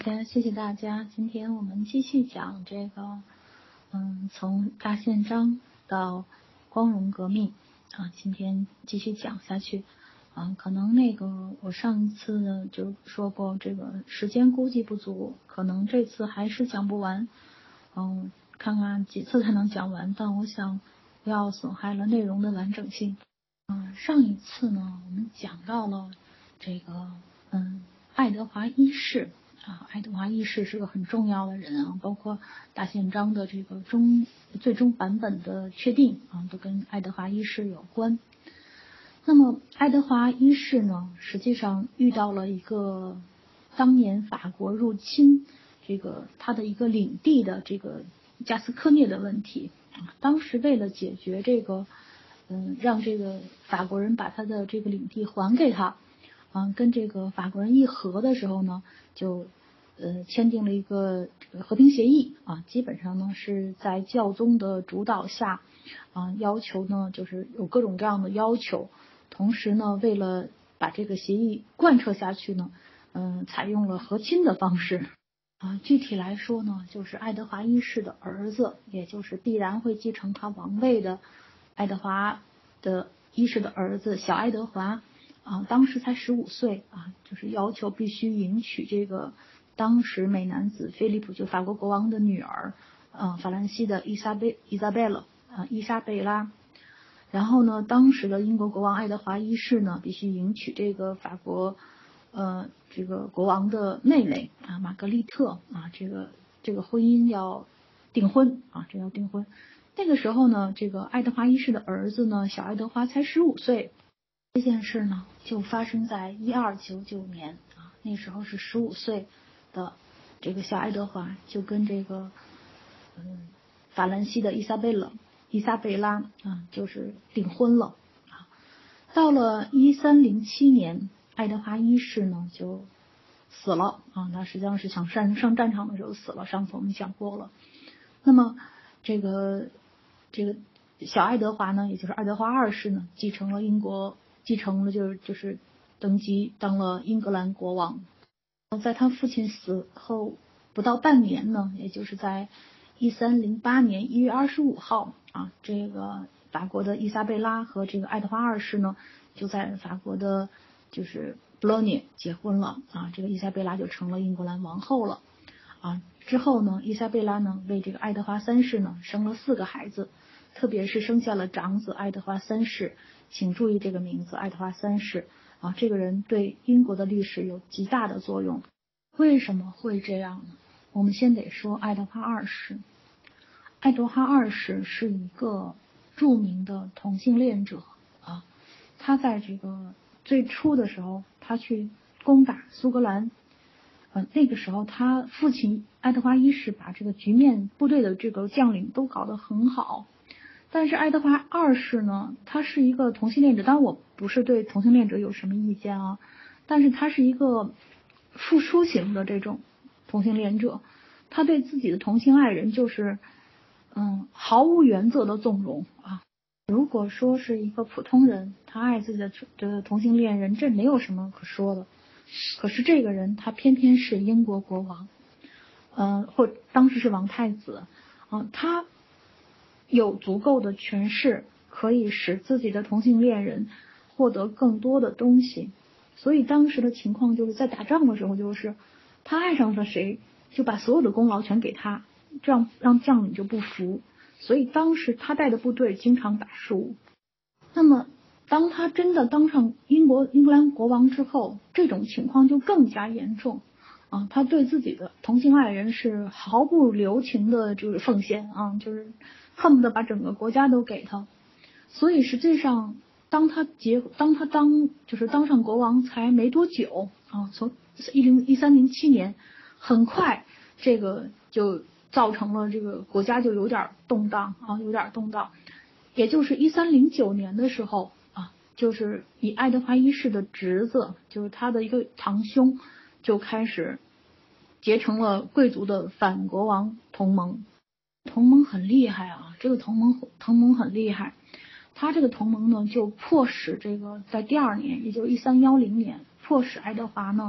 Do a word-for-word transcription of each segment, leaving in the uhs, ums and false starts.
OK， 谢谢大家。今天我们继续讲这个，嗯，从大宪章到光荣革命啊，今天继续讲下去。啊，可能那个我上一次呢就说过，这个时间估计不足，可能这次还是讲不完。嗯，看看几次才能讲完，但我想不要损害了内容的完整性。嗯，上一次呢，我们讲到了这个，嗯，爱德华一世。啊，爱德华一世是个很重要的人啊，包括大宪章的这个终最终版本的确定啊，都跟爱德华一世有关。那么爱德华一世呢，实际上遇到了一个当年法国入侵这个他的一个领地的这个加斯科涅的问题啊。当时为了解决这个，嗯，让这个法国人把他的这个领地还给他。啊，跟这个法国人议和的时候呢，就呃签订了一个和平协议啊，基本上呢是在教宗的主导下啊，要求呢就是有各种各样的要求，同时呢为了把这个协议贯彻下去呢，嗯、呃，采用了和亲的方式啊。具体来说呢，就是爱德华一世的儿子，也就是必然会继承他王位的爱德华的一世的儿子小爱德华。啊，当时才十五岁啊，就是要求必须迎娶这个当时美男子菲利普，就法国国王的女儿，呃，法兰西的伊莎贝伊莎贝勒啊，伊莎贝拉。然后呢，当时的英国国王爱德华一世呢，必须迎娶这个法国呃这个国王的妹妹啊，玛格丽特啊，这个这个婚姻要订婚啊，这要订婚。那个时候呢，这个爱德华一世的儿子呢，小爱德华才十五岁。这件事呢，就发生在一二九九年啊，那时候是十五岁的这个小爱德华就跟这个嗯法兰西的伊莎贝勒伊莎贝拉啊，就是订婚了啊。到了一三零七年，爱德华一世呢就死了啊，他实际上是想上上战场的时候死了，上次我们讲过了。那么这个这个小爱德华呢，也就是爱德华二世呢，继承了英国。继承了就是就是登基当了英格兰国王。在他父亲死后不到半年呢，也就是在一三零八年一月二十五号啊，这个法国的伊莎贝拉和这个爱德华二世呢，就在法国的就是布洛涅结婚了啊，这个伊莎贝拉就成了英格兰王后了啊。之后呢，伊莎贝拉呢为这个爱德华三世呢生了四个孩子，特别是生下了长子爱德华三世。请注意这个名字，爱德华三世啊，这个人对英国的历史有极大的作用。为什么会这样呢？我们先得说爱德华二世。爱德华二世是一个著名的同性恋者啊，他在这个最初的时候，他去攻打苏格兰，呃，那个时候他父亲爱德华一世把这个局面部队的这个将领都搞得很好。但是爱德华二世呢，他是一个同性恋者，当然我不是对同性恋者有什么意见啊，但是他是一个付出型的这种同性恋者，他对自己的同性爱人就是嗯毫无原则的纵容啊。如果说是一个普通人，他爱自己的的同性恋人，这没有什么可说的。可是这个人他偏偏是英国国王，嗯、呃，或当时是王太子啊，他有足够的权势，可以使自己的同性恋人获得更多的东西。所以当时的情况就是在打仗的时候，就是他爱上了谁，就把所有的功劳全给他，这样让将领就不服。所以当时他带的部队经常打输。那么当他真的当上英国英格兰国王之后，这种情况就更加严重啊！他对自己的同性爱人是毫不留情的，就是奉献啊，就是恨不得把整个国家都给他。所以实际上，当他结当他当就是当上国王才没多久啊，从一零一三零七年，很快这个就造成了这个国家就有点动荡啊，有点动荡。也就是一三零九年的时候啊，就是以爱德华一世的侄子，就是他的一个堂兄，就开始结成了贵族的反国王同盟。同盟很厉害啊，这个同盟同盟很厉害。他这个同盟呢，就迫使这个在第二年，也就是一三一零年，迫使爱德华呢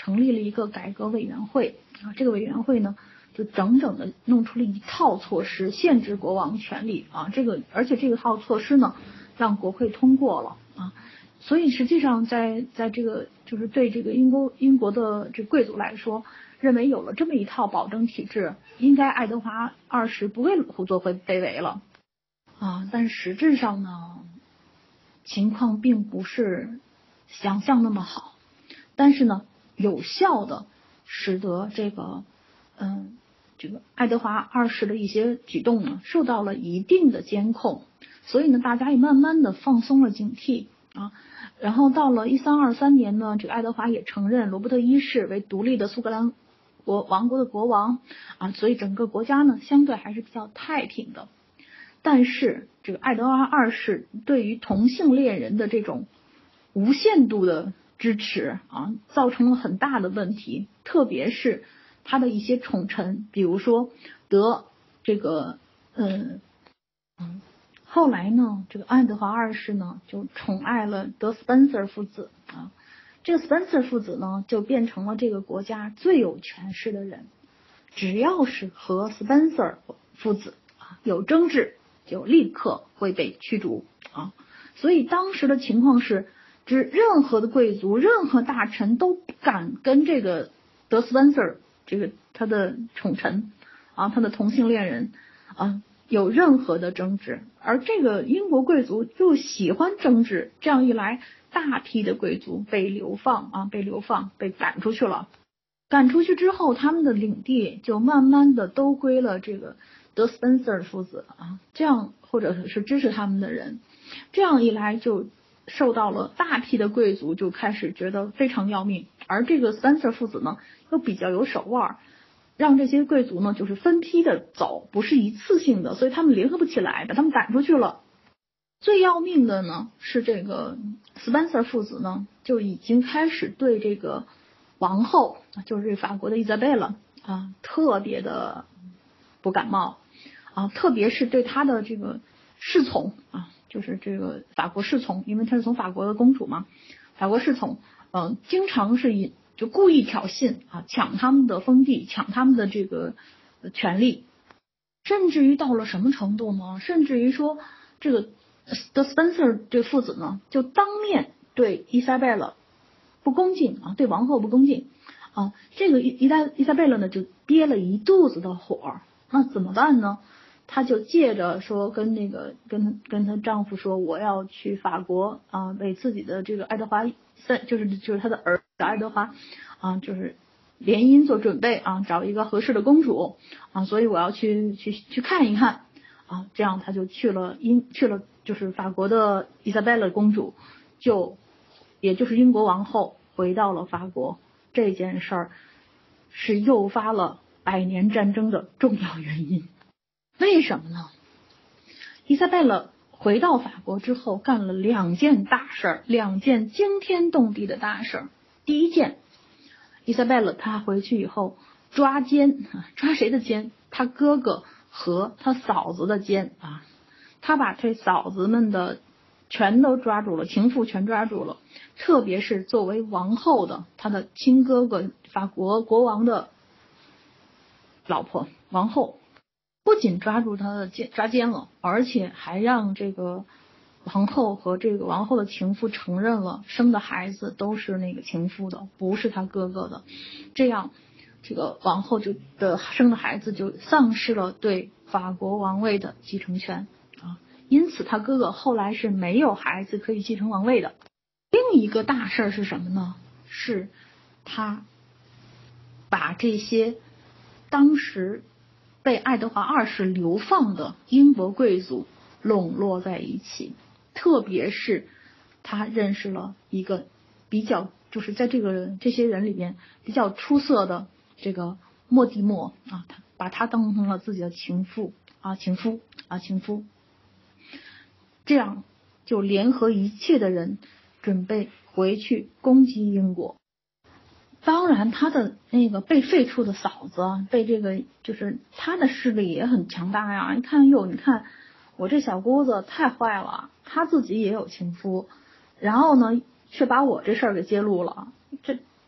成立了一个改革委员会啊，这个委员会呢就整整的弄出了一套措施，限制国王权力啊，这个而且这个套措施呢让国会通过了啊，所以实际上在在这个就是对这个英国英国的这贵族来说，认为有了这么一套保证体制，应该爱德华二世不会胡作非为了啊，但实质上呢情况并不是想象那么好，但是呢有效的使得这个嗯这个爱德华二世的一些举动呢受到了一定的监控，所以呢大家也慢慢的放松了警惕啊。然后到了一三二三年呢，这个爱德华也承认罗伯特一世为独立的苏格兰国王国的国王啊，所以整个国家呢相对还是比较太平的。但是这个爱德华二世对于同性恋人的这种无限度的支持啊，造成了很大的问题，特别是他的一些宠臣，比如说德这个嗯嗯，后来呢，这个爱德华二世呢就宠爱了德斯本瑟父子啊，这个斯本瑟父子呢就变成了这个国家最有权势的人，只要是和斯本瑟父子啊有争执，就立刻会被驱逐啊。所以当时的情况是，指任何的贵族、任何大臣都不敢跟这个德斯本瑟这个他的宠臣啊，他的同性恋人啊有任何的争执，而这个英国贵族就喜欢争执，这样一来，大批的贵族被流放啊，被流放，被赶出去了。赶出去之后，他们的领地就慢慢的都归了这个德斯本瑟父子啊，这样或者是支持他们的人，这样一来就受到了大批的贵族就开始觉得非常要命，而这个斯本瑟父子呢又比较有手腕，让这些贵族呢就是分批的走，不是一次性的，所以他们联合不起来，把他们赶出去了。最要命的呢是这个斯本瑟父子呢就已经开始对这个王后，就是法国的伊莎贝拉啊，特别的不感冒啊，特别是对她的这个侍从啊，就是这个法国侍从，因为她是从法国的公主嘛，法国侍从嗯、呃，经常是以就故意挑衅啊，抢他们的封地，抢他们的这个权利，甚至于到了什么程度呢？甚至于说这个德斯本瑟这父子呢，就当面对伊莎贝拉不恭敬啊，对王后不恭敬啊，这个伊伊莎伊莎贝拉呢就憋了一肚子的火，那怎么办呢？她就借着说跟那个跟跟她丈夫说，我要去法国啊，为自己的这个爱德华三就是就是她的儿子爱德华啊，就是联姻做准备啊，找一个合适的公主啊，所以我要去去去看一看啊，这样她就去了英去了就是法国的伊莎贝拉公主就。也就是英国王后回到了法国，这件事儿是诱发了百年战争的重要原因。为什么呢？伊莎贝拉回到法国之后干了两件大事儿，两件惊天动地的大事儿。第一件，伊莎贝拉她回去以后抓奸，抓谁的奸？她哥哥和她嫂子的奸啊，她把这嫂子们的全都抓住了，情妇全抓住了，特别是作为王后的她的亲哥哥法国国王的老婆王后，不仅抓住她的奸抓奸了，而且还让这个王后和这个王后的情妇承认了生的孩子都是那个情妇的，不是她哥哥的，这样这个王后就的生的孩子就丧失了对法国王位的继承权啊。因此他哥哥后来是没有孩子可以继承王位的。另一个大事是什么呢？是他把这些当时被爱德华二世流放的英国贵族笼络在一起，特别是他认识了一个比较就是在这个这些人里面比较出色的这个莫蒂莫啊，他把他当成了自己的情妇啊情夫啊情夫。这样就联合一切的人准备回去攻击英国。当然他的那个被废黜的嫂子被这个就是他的势力也很强大呀，你看哟你看我这小姑子太坏了，她自己也有情夫，然后呢却把我这事儿给揭露了，这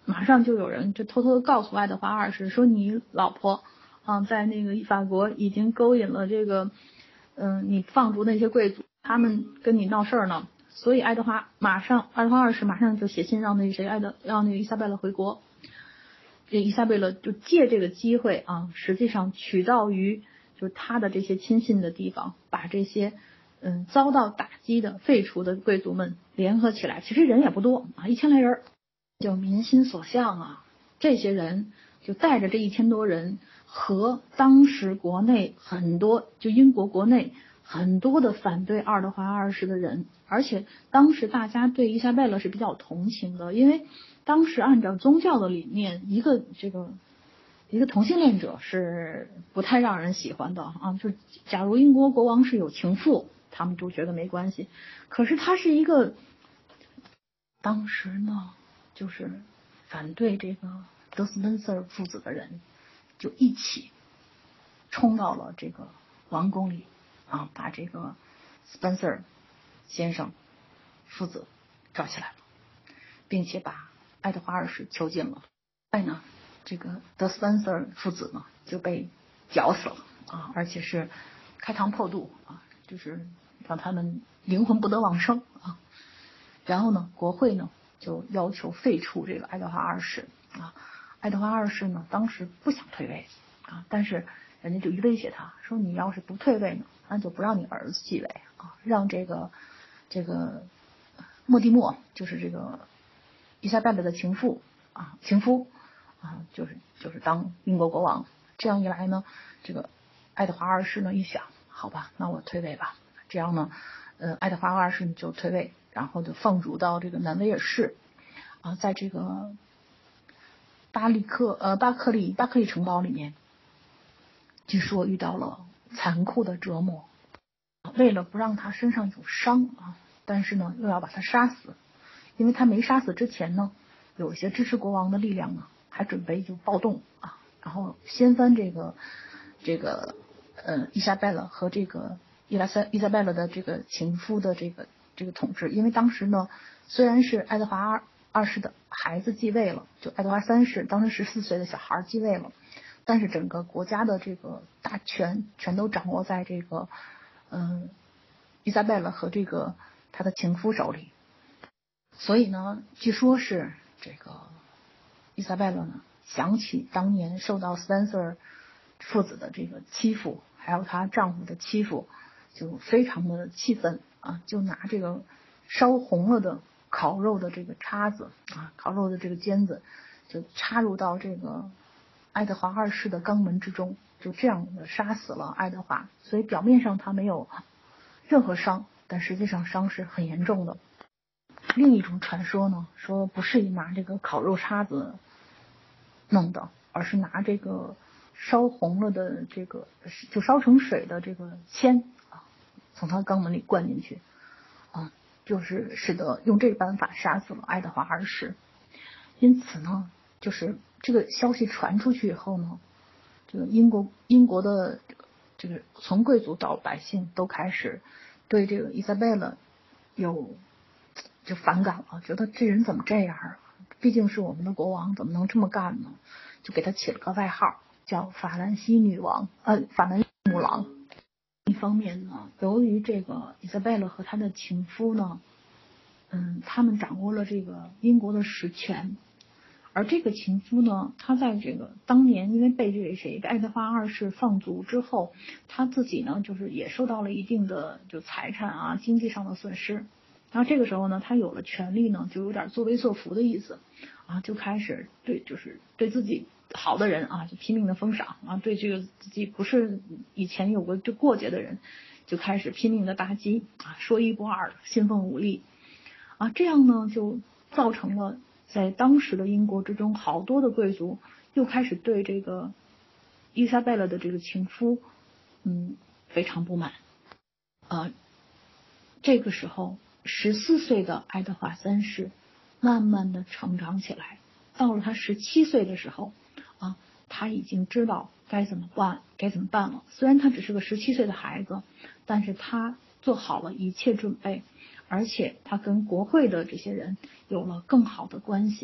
马上就有人就偷偷的告诉爱德华二世说，你老婆啊在那个法国已经勾引了这个嗯、呃、你放逐那些贵族，他们跟你闹事儿呢。所以爱德华马上爱德华二世马上就写信让那个谁爱德让那个伊莎贝拉回国。这伊莎贝拉就借这个机会啊，实际上取道于就是他的这些亲信的地方，把这些嗯遭到打击的废除的贵族们联合起来，其实人也不多啊，一千来人，就民心所向啊。这些人就带着这一千多人和当时国内很多就英国国内很多的反对爱德华二世的人，而且当时大家对伊莎贝拉是比较同情的，因为当时按照宗教的理念，一个这个一个同性恋者是不太让人喜欢的啊。就假如英国国王是有情妇，他们就觉得没关系。可是他是一个，当时呢，就是反对这个德斯宾塞尔父子的人，就一起冲到了这个王宫里啊，把这个 Spencer 先生父子抓起来了，并且把爱德华二世囚禁了。后来呢，这个德斯宾塞尔父子呢就被绞死了啊，而且是开膛破肚啊，就是让他们灵魂不得往生啊。然后呢，国会呢就要求废除这个爱德华二世啊。爱德华二世呢当时不想退位啊，但是人家就威胁他说，你要是不退位呢，那就不让你儿子继位啊，让这个这个莫蒂莫，就是这个伊莎贝拉的情妇啊，情夫啊，就是就是当英国国王。这样一来呢，这个爱德华二世呢一想，好吧，那我退位吧。这样呢，呃，爱德华二世就退位，然后就放逐到这个南威尔士啊，在这个巴利克呃巴克利巴克利城堡里面，据说遇到了残酷的折磨。为了不让他身上有伤啊，但是呢又要把他杀死，因为他没杀死之前呢，有一些支持国王的力量呢还准备就暴动啊，然后掀翻这个这个呃伊莎贝拉和这个伊拉塞伊莎贝拉的这个情夫的这个这个统治。因为当时呢，虽然是爱德华二二世的孩子继位了，就爱德华三世当时十四岁的小孩继位了，但是整个国家的这个大权全都掌握在这个嗯伊莎贝拉和这个他的情夫手里。所以呢，据说是这个伊莎贝拉呢想起当年受到斯潘塞尔父子的这个欺负，还有她丈夫的欺负，就非常的气愤啊，就拿这个烧红了的烤肉的这个叉子啊，烤肉的这个尖子，就插入到这个爱德华二世的肛门之中，就这样的杀死了爱德华。所以表面上他没有任何伤，但实际上伤是很严重的。另一种传说呢，说不是拿这个烤肉叉子弄的，而是拿这个烧红了的这个就烧成水的这个铅啊，从他肛门里灌进去啊，就是使得用这个办法杀死了爱德华二世。因此呢，就是这个消息传出去以后呢，这个英国英国的这个从贵族到百姓都开始对这个伊莎贝拉有就反感了，觉得这人怎么这样啊？毕竟是我们的国王，怎么能这么干呢？就给他起了个外号，叫法兰西女王，呃，法兰西母狼。一方面呢，由于这个伊莎贝拉和她的情夫呢，嗯，他们掌握了这个英国的实权，而这个情夫呢，他在这个当年因为被这个谁爱德华二世放逐之后，他自己呢就是也受到了一定的就财产啊经济上的损失。然后这个时候呢，他有了权利呢，就有点作威作福的意思啊，就开始对就是对自己好的人啊，就拼命的封赏啊，对这个自己不是以前有过这过节的人，就开始拼命的打击啊，说一不二，信奉武力啊，这样呢就造成了在当时的英国之中，好多的贵族又开始对这个伊莎贝拉的这个情夫，嗯，非常不满啊。这个时候，十四岁的爱德华三世慢慢的成长起来，到了他十七岁的时候啊，他已经知道该怎么办，该怎么办了。虽然他只是个十七岁的孩子，但是他做好了一切准备，而且他跟国会的这些人有了更好的关系，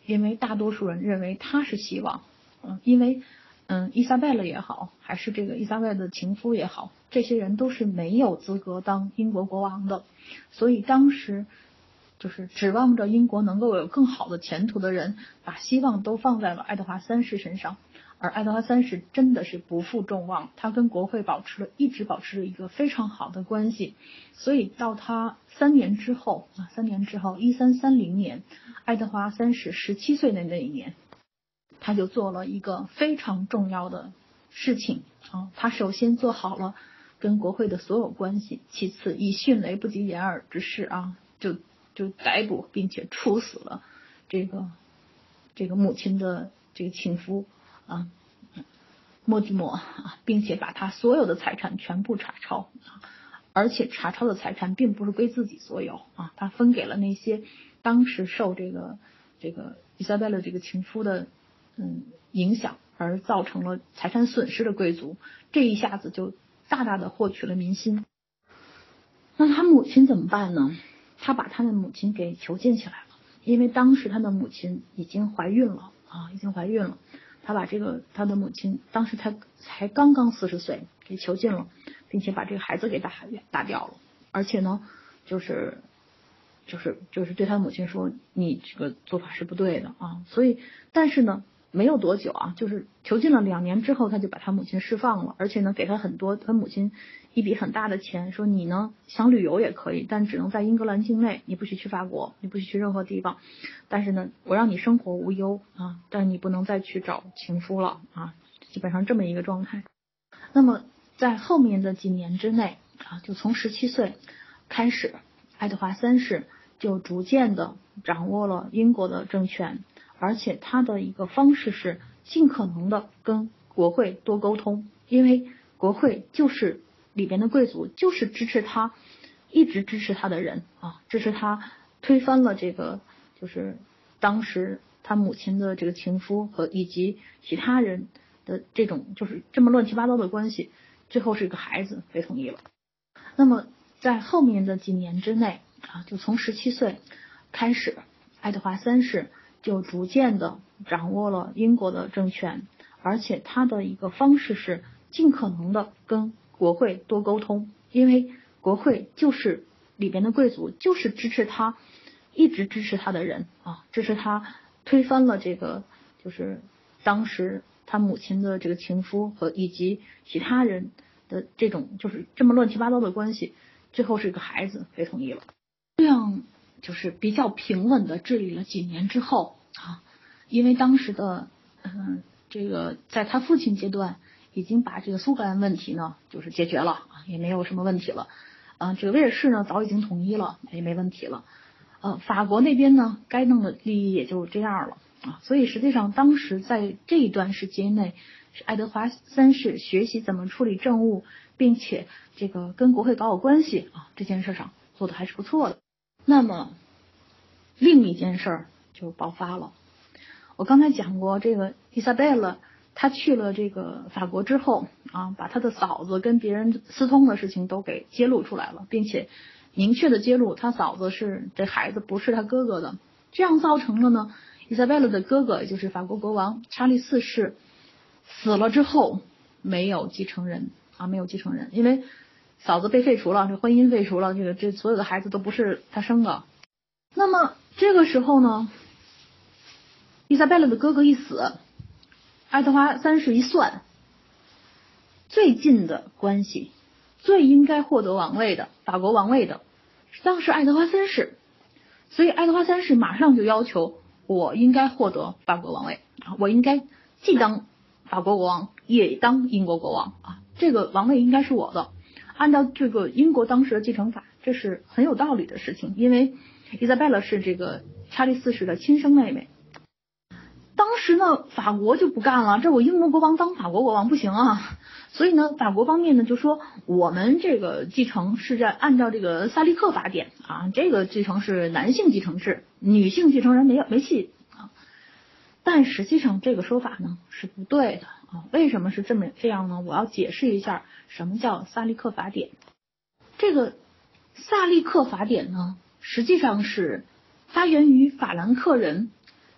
因为大多数人认为他是希望，嗯，因为嗯伊莎贝拉也好，还是这个伊莎贝拉的情夫也好，这些人都是没有资格当英国国王的，所以当时就是指望着英国能够有更好的前途的人，把希望都放在了爱德华三世身上。而爱德华三世真的是不负众望，他跟国会保持了一直保持了一个非常好的关系，所以到他三年之后啊，三年之后，一三三零年，爱德华三世十七岁的那一年，他就做了一个非常重要的事情啊，他首先做好了跟国会的所有关系，其次以迅雷不及掩耳之势啊，就就逮捕并且处死了这个这个母亲的这个情夫啊，莫蒂莫啊，并且把他所有的财产全部查抄啊，而且查抄的财产并不是归自己所有啊，他分给了那些当时受这个这个伊莎贝拉这个情夫的嗯影响而造成了财产损失的贵族，这一下子就大大的获取了民心。那他母亲怎么办呢？他把他的母亲给囚禁起来了，因为当时他的母亲已经怀孕了啊，已经怀孕了。他把这个他的母亲当时他才刚刚四十岁给囚禁了，并且把这个孩子给打打掉了，而且呢，就是就是就是对他母亲说，你这个做法是不对的啊。所以，但是呢，没有多久啊，就是囚禁了两年之后，他就把他母亲释放了，而且呢，给他很多他母亲一笔很大的钱，说你呢想旅游也可以，但只能在英格兰境内，你不许去法国，你不许去任何地方。但是呢，我让你生活无忧啊，但是你不能再去找情夫了啊，基本上这么一个状态。那么在后面的几年之内啊，就从十七岁开始，爱德华三世就逐渐的掌握了英国的政权，而且他的一个方式是尽可能的跟国会多沟通，因为国会就是里边的贵族，就是支持他，一直支持他的人啊，支持他推翻了这个就是当时他母亲的这个情夫和以及其他人的这种就是这么乱七八糟的关系，最后是一个孩子被同意了。那么在后面的几年之内啊，就从十七岁开始，爱德华三世就逐渐的掌握了英国的政权，而且他的一个方式是尽可能的跟国会多沟通，因为国会就是里边的贵族，就是支持他，一直支持他的人啊，支持他推翻了这个就是当时他母亲的这个情夫和以及其他人的这种就是这么乱七八糟的关系，最后是一个孩子被同意了。这样就是比较平稳的治理了几年之后啊，因为当时的嗯这个在他父亲阶段已经把这个苏格兰问题呢就是解决了啊，也没有什么问题了啊，这个威尔士呢早已经统一了，也没问题了。呃，法国那边呢该弄的利益也就这样了啊，所以实际上当时在这一段时间内，是爱德华三世学习怎么处理政务，并且这个跟国会搞好关系啊，这件事上做的还是不错的。那么另一件事就爆发了。我刚才讲过，这个伊莎贝拉她去了这个法国之后啊，把她的嫂子跟别人私通的事情都给揭露出来了，并且明确的揭露他嫂子是这孩子不是他哥哥的，这样造成了呢，伊莎贝拉的哥哥也就是法国国王查理四世死了之后没有继承人啊，没有继承人，因为嫂子被废除了，这婚姻废除了，这个这所有的孩子都不是他生的。那么这个时候呢，伊莎贝拉的哥哥一死，爱德华三世一算，最近的关系，最应该获得王位的法国王位的当时爱德华三世，所以爱德华三世马上就要求我应该获得法国王位啊，我应该既当法国国王也当英国国王啊，这个王位应该是我的。按照这个英国当时的继承法，这是很有道理的事情，因为伊莎贝拉是这个查理四世的亲生妹妹。当时呢，法国就不干了，这我英国国王当法国国王不行啊，所以呢，法国方面呢就说我们这个继承是在按照这个萨利克法典啊，这个继承是男性继承制，女性继承人没有没戏啊。但实际上这个说法呢是不对的啊，为什么是这么这样呢？我要解释一下什么叫萨利克法典。这个萨利克法典呢，实际上是发源于法兰克人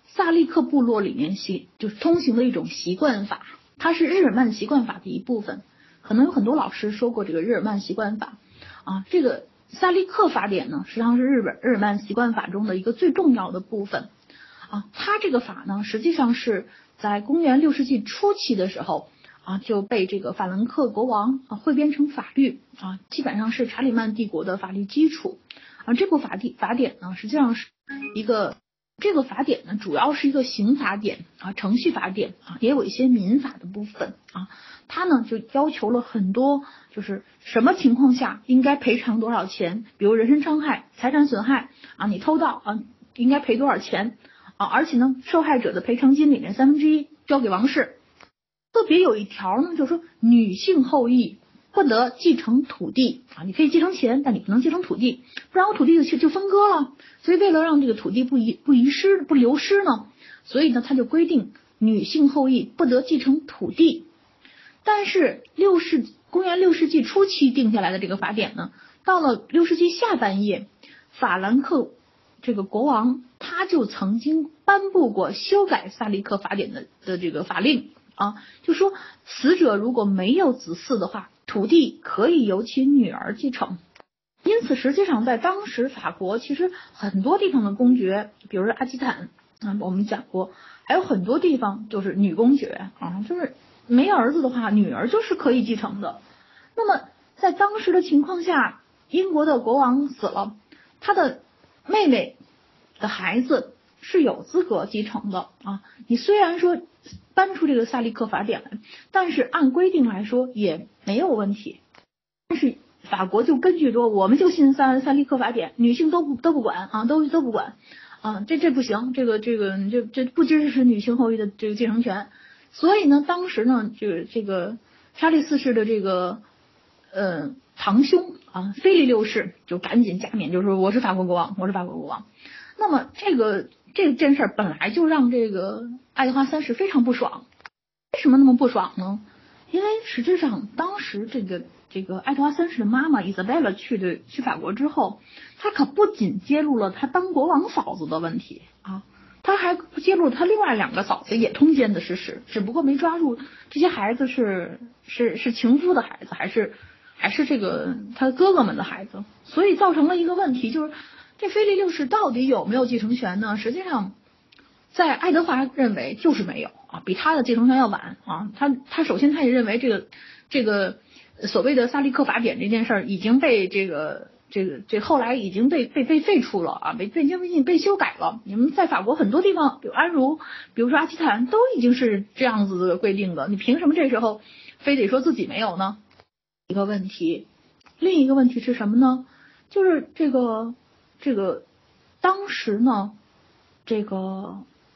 萨利克部落里面习就是通行的一种习惯法，它是日耳曼习惯法的一部分。可能有很多老师说过这个日耳曼习惯法啊，这个萨利克法典呢，实际上是日本日耳曼习惯法中的一个最重要的部分啊。它这个法呢，实际上是在公元六世纪初期的时候啊，就被这个法兰克国王啊汇编成法律啊，基本上是查理曼帝国的法律基础啊。这部法典法典呢，实际上是一个这个法典呢，主要是一个刑法典啊，程序法典啊，也有一些民法的部分啊。它呢就要求了很多，就是什么情况下应该赔偿多少钱，比如人身伤害、财产损害啊，你偷盗啊，应该赔多少钱啊？而且呢，受害者的赔偿金里面三分之一交给王室。特别有一条呢，就是说女性后裔不得继承土地啊，你可以继承钱，但你不能继承土地，不然我土地就就分割了。所以为了让这个土地不遗不遗失不流失呢，所以呢他就规定女性后裔不得继承土地。但是六世公元六世纪初期定下来的这个法典呢，到了六世纪下半叶，法兰克这个国王他就曾经颁布过修改萨利克法典的的这个法令啊，就说死者如果没有子嗣的话，土地可以由其女儿继承。因此实际上在当时法国其实很多地方的公爵，比如说阿基坦啊，我们讲过，还有很多地方就是女公爵啊，就是没儿子的话，女儿就是可以继承的。那么在当时的情况下，英国的国王死了，他的妹妹的孩子是有资格继承的啊。你虽然说搬出这个萨利克法典来，但是按规定来说也没有问题。但是法国就根据说，我们就信萨萨利克法典，女性都不都不管啊，都都不管啊，这这不行，这个这个这这不支持女性后裔的这个继承权。所以呢，当时呢，这个这个查理四世的这个呃堂兄啊，菲利六世就赶紧加冕，就说我是法国国王，我是法国国王。那么这个这件事本来就让这个爱德华三世非常不爽。为什么那么不爽呢？因为实质上当时这个这个爱德华三世的妈妈伊莎贝拉去的去法国之后，她可不仅揭露了她当国王嫂子的问题啊。他还揭露他另外两个嫂子也通奸的事实，只不过没抓住这些孩子是是是情夫的孩子，还是还是这个他哥哥们的孩子，所以造成了一个问题，就是这菲利六世到底有没有继承权呢？实际上，在爱德华认为就是没有啊，比他的继承权要晚啊。他他首先他也认为这个这个所谓的萨利克法典这件事儿已经被这个。这个这后来已经被被被废除了啊，被被被被修改了。你们在法国很多地方，比如安茹，比如说阿基坦，都已经是这样子的规定的。你凭什么这时候非得说自己没有呢？一个问题，另一个问题是什么呢？就是这个这个当时呢，这个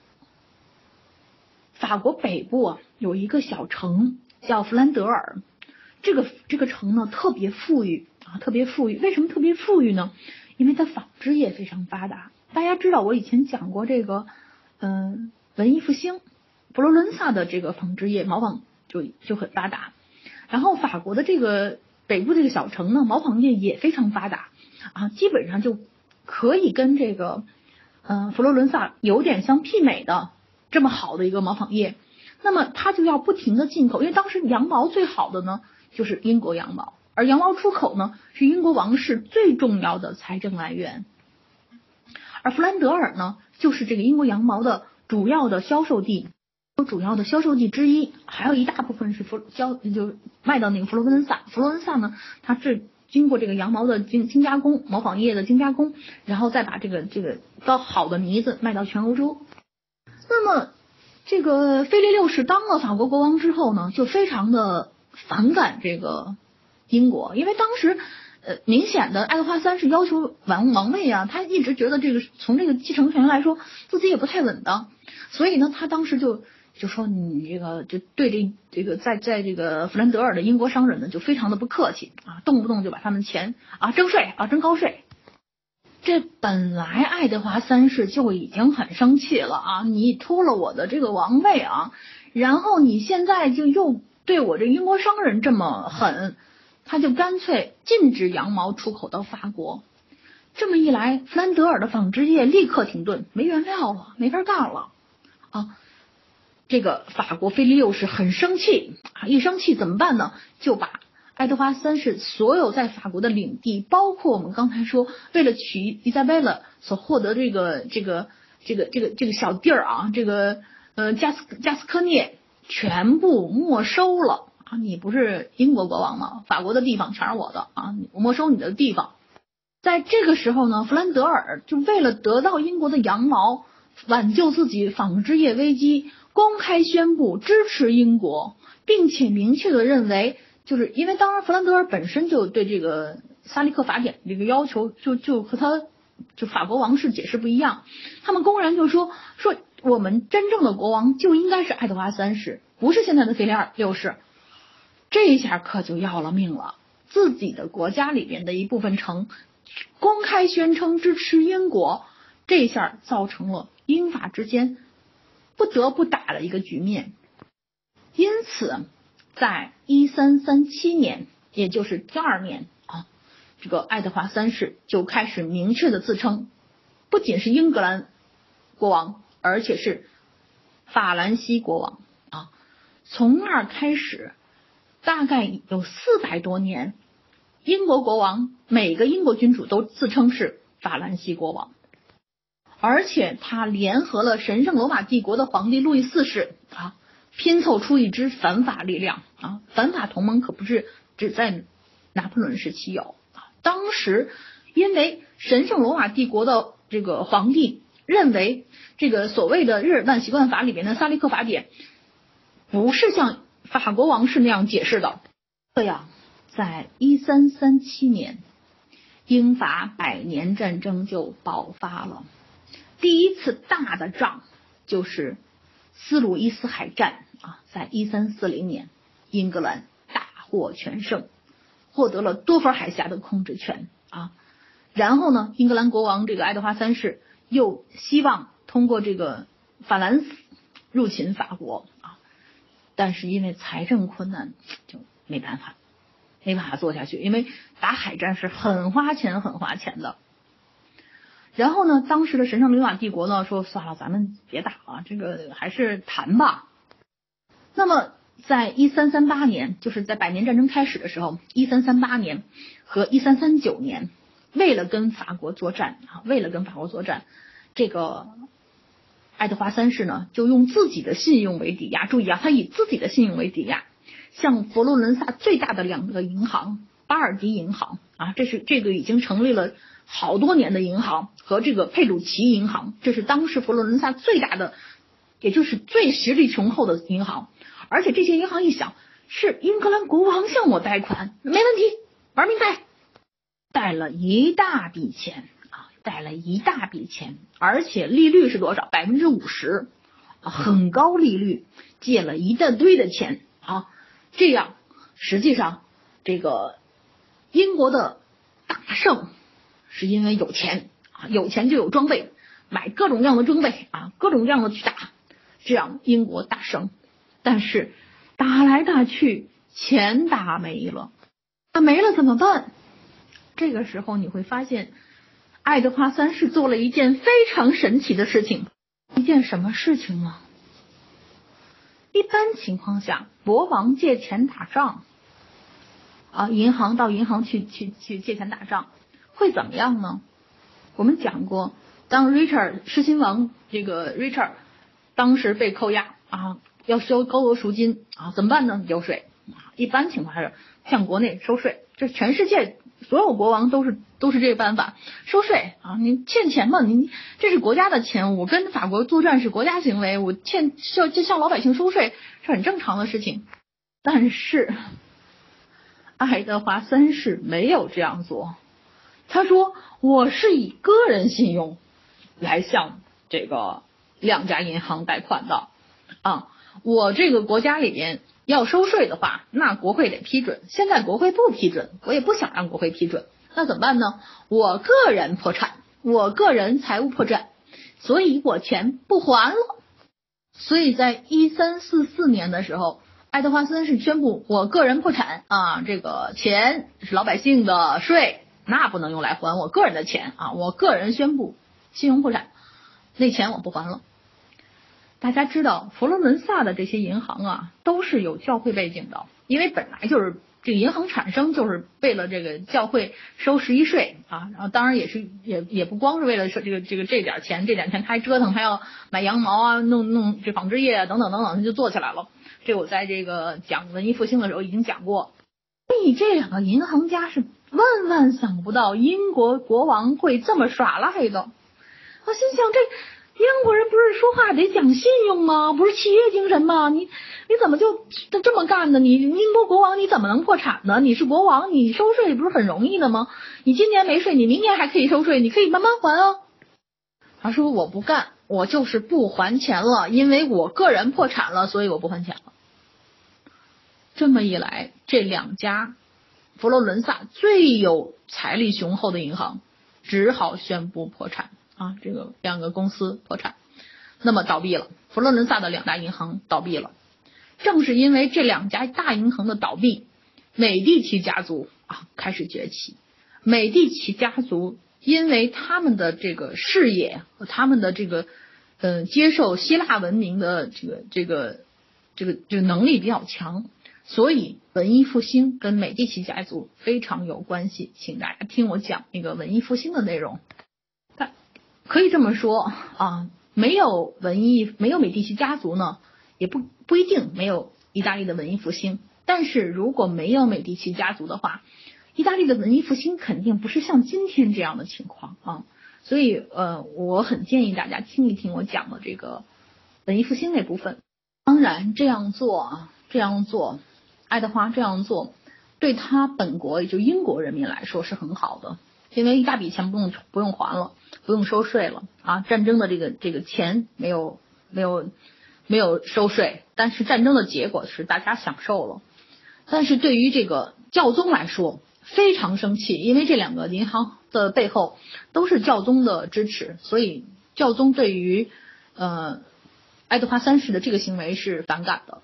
法国北部啊有一个小城叫弗兰德尔，这个这个城呢特别富裕。啊，特别富裕，为什么特别富裕呢？因为它纺织业非常发达。大家知道，我以前讲过这个，嗯、呃，文艺复兴，佛罗伦萨的这个纺织业毛纺就就很发达。然后法国的这个北部这个小城呢，毛纺业也非常发达啊，基本上就可以跟这个，嗯、呃，佛罗伦萨有点相媲美的这么好的一个毛纺业。那么它就要不停的进口，因为当时羊毛最好的呢就是英国羊毛。而羊毛出口呢，是英国王室最重要的财政来源，而弗兰德尔呢，就是这个英国羊毛的主要的销售地，主要的销售地之一，还有一大部分是弗销就卖到那个佛罗伦萨。佛罗伦萨呢，它是经过这个羊毛的精精加工，毛纺业的精加工，然后再把这个这个高好的呢子卖到全欧洲。那么，这个菲利六世当了法国国王之后呢，就非常的反感这个。英国，因为当时，呃，明显的爱德华三世要求王王位啊，他一直觉得这个从这个继承权来说，自己也不太稳当，所以呢，他当时就就说你这个就对这这个在在这个弗兰德尔的英国商人呢，就非常的不客气啊，动不动就把他们钱啊征税啊征高税。这本来爱德华三世就已经很生气了啊，你秃了我的这个王位啊，然后你现在就又对我这英国商人这么狠。他就干脆禁止羊毛出口到法国，这么一来，弗兰德尔的纺织业立刻停顿，没原料了，没法干了啊。这个法国腓力六世很生气啊，一生气怎么办呢？就把爱德华三世所有在法国的领地，包括我们刚才说为了娶伊莎贝拉所获得这个这个这个这个这个小地儿啊，这个呃加斯加斯科涅全部没收了啊！你不是英国国王吗？法国的地方全是我的啊！我没收你的地方。在这个时候呢，弗兰德尔就为了得到英国的羊毛，挽救自己纺织业危机，公开宣布支持英国，并且明确的认为，就是因为当然弗兰德尔本身就对这个萨利克法典这个要求就就和他就法国王室解释不一样，他们公然就说说我们真正的国王就应该是爱德华三世，不是现在的腓力六世。这一下可就要了命了，自己的国家里边的一部分城公开宣称支持英国，这一下造成了英法之间不得不打的一个局面。因此在一三三七年，也就是第二年啊，这个爱德华三世就开始明确的自称不仅是英格兰国王，而且是法兰西国王啊。从那儿开始，大概有四百多年，英国国王每个英国君主都自称是法兰西国王，而且他联合了神圣罗马帝国的皇帝路易四世啊，拼凑出一支反法力量啊。反法同盟可不是只在拿破仑时期有啊，当时因为神圣罗马帝国的这个皇帝认为这个所谓的日耳曼习惯法里边的萨利克法典不是像法国王室那样解释的。这样在一三三七年，英法百年战争就爆发了。第一次大的仗就是斯鲁伊斯海战啊，在一三四零年，英格兰大获全胜，获得了多佛海峡的控制权啊。然后呢，英格兰国王这个爱德华三世又希望通过这个法兰斯入侵法国啊，但是因为财政困难就没办法，没办法做下去，因为打海战是很花钱很花钱的。然后呢，当时的神圣罗马帝国呢说算了，咱们别打了，这个还是谈吧。那么在一三三八年，就是在百年战争开始的时候，一三三八年和一三三九年，为了跟法国作战啊，为了跟法国作战，这个爱德华三世呢就用自己的信用为抵押，注意啊，他以自己的信用为抵押，向佛罗伦萨最大的两个银行巴尔迪银行啊，这是这个已经成立了好多年的银行，和这个佩鲁奇银行，这是当时佛罗伦萨最大的，也就是最实力雄厚的银行。而且这些银行一想，是英格兰国王向我贷款，没问题，玩命贷，贷了一大笔钱啊，贷了一大笔钱，而且利率是多少？百分之五十，很高利率，借了一大堆的钱啊。这样实际上这个英国的大胜是因为有钱啊，有钱就有装备，买各种各样的装备啊，各种各样的去打，这样英国大胜。但是打来打去，钱打没了，打没了怎么办？这个时候你会发现，爱德华三世做了一件非常神奇的事情。一件什么事情呢？一般情况下，国王借钱打仗啊，银行到银行去去去借钱打仗，会怎么样呢？我们讲过，当 Richard 狮心王这个 Richard 当时被扣押啊，要收高额赎金啊，怎么办呢？交税啊，一般情况下是向国内收税，这全世界所有国王都是都是这个办法，收税啊，你欠钱嘛，你这是国家的钱，我跟法国作战是国家行为，我欠向就向老百姓收税是很正常的事情。但是爱德华三世没有这样做，他说我是以个人信用来向这个两家银行贷款的啊，我这个国家里边要收税的话，那国会得批准，现在国会不批准，我也不想让国会批准，那怎么办呢？我个人破产，我个人财务破绽，所以我钱不还了。所以在一三四四年的时候，爱德华三世宣布我个人破产啊，这个钱是老百姓的税，那不能用来还我个人的钱啊，我个人宣布信用破产，那钱我不还了。 大家知道佛罗伦萨的这些银行啊，都是有教会背景的，因为本来就是这个银行产生就是为了这个教会收十一税啊，然后当然也是也也不光是为了收这个这个这点钱这点钱，他还折腾，还要买羊毛啊，弄弄这纺织业啊等等等等，他就做起来了。这我在这个讲文艺复兴的时候已经讲过。所以这两个银行家是万万想不到英国国王会这么耍赖的。我心想，这英国人不是说话得讲信用吗？不是契约精神吗？你你怎么就这么干呢？你英国国王你怎么能破产呢？你是国王，你收税不是很容易的吗？你今年没税，你明年还可以收税，你可以慢慢还啊。他说我不干，我就是不还钱了，因为我个人破产了，所以我不还钱了。这么一来，这两家佛罗伦萨最有财力雄厚的银行只好宣布破产啊，这个两个公司破产，那么倒闭了。佛罗伦萨的两大银行倒闭了。正是因为这两家大银行的倒闭，美第奇家族啊开始崛起。美第奇家族因为他们的这个事业和他们的这个呃接受希腊文明的这个这个这个这个能力比较强，所以文艺复兴跟美第奇家族非常有关系。请大家听我讲那个文艺复兴的内容。可以这么说啊，没有文艺没有美第奇家族呢，也不不一定没有意大利的文艺复兴。但是如果没有美第奇家族的话，意大利的文艺复兴肯定不是像今天这样的情况啊。所以呃，我很建议大家听一听我讲的这个文艺复兴那部分。当然这样做啊，这样做，爱德华这样做，对他本国也就英国人民来说是很好的，因为一大笔钱不用不用还了，不用收税了啊。战争的这个这个钱没有没有没有收税，但是战争的结果是大家享受了。但是对于这个教宗来说非常生气，因为这两个银行的背后都是教宗的支持，所以教宗对于呃爱德华三世的这个行为是反感的。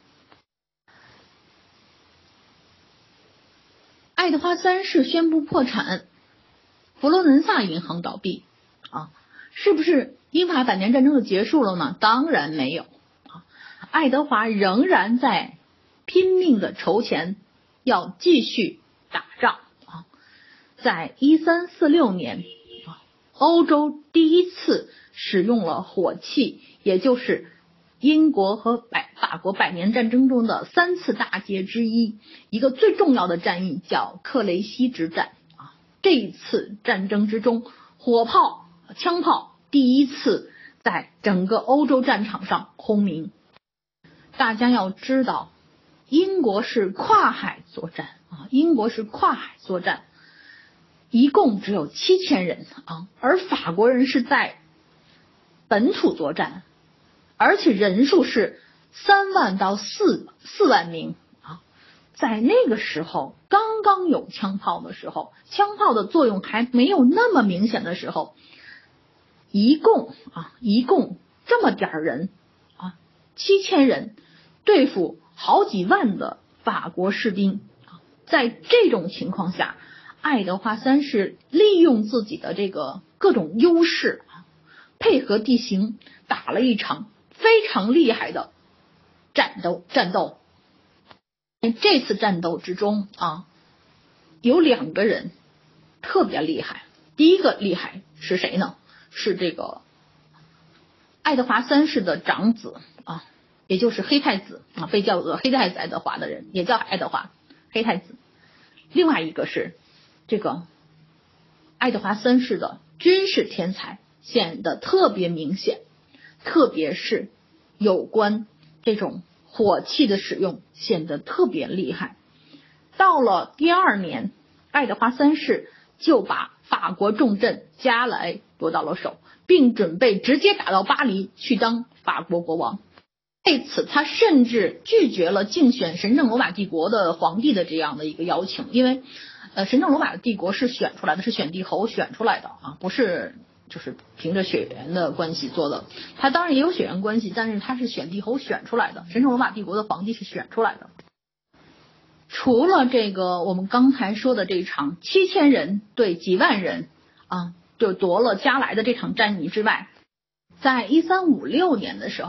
爱德华三世宣布破产，佛罗伦萨银行倒闭啊，是不是英法百年战争就结束了呢？当然没有啊，爱德华仍然在拼命的筹钱，要继续打仗啊。在一三四六年啊，欧洲第一次使用了火器，也就是英国和百法国百年战争中的三次大捷之一，一个最重要的战役叫克雷西之战啊。这一次战争之中，火炮、枪炮第一次在整个欧洲战场上轰鸣。大家要知道，英国是跨海作战啊，英国是跨海作战，一共只有七千人啊，而法国人是在本土作战。而且人数是三万到四四万名啊，在那个时候刚刚有枪炮的时候，枪炮的作用还没有那么明显的时候，一共啊一共这么点人啊，七千人对付好几万的法国士兵啊，在这种情况下，爱德华三世利用自己的这个各种优势啊，配合地形打了一场非常厉害的战斗战斗。这次战斗之中啊，有两个人特别厉害。第一个厉害是谁呢？是这个爱德华三世的长子啊，也就是黑太子啊，被叫做黑太子爱德华的人也叫爱德华黑太子。另外一个是这个爱德华三世的军事天才显得特别明显，特别是有关这种火器的使用显得特别厉害。到了第二年，爱德华三世就把法国重镇加莱夺到了手，并准备直接打到巴黎去当法国国王。为此他甚至拒绝了竞选神圣罗马帝国的皇帝的这样的一个邀请，因为呃，神圣罗马帝国是选出来的，是选帝侯选出来的啊，不是就是凭着血缘的关系做的。他当然也有血缘关系，但是他是选帝侯选出来的，神圣罗马帝国的皇帝是选出来的。除了这个我们刚才说的这场七千人对几万人啊，就夺了加莱的这场战役之外，在一三五六年的时候，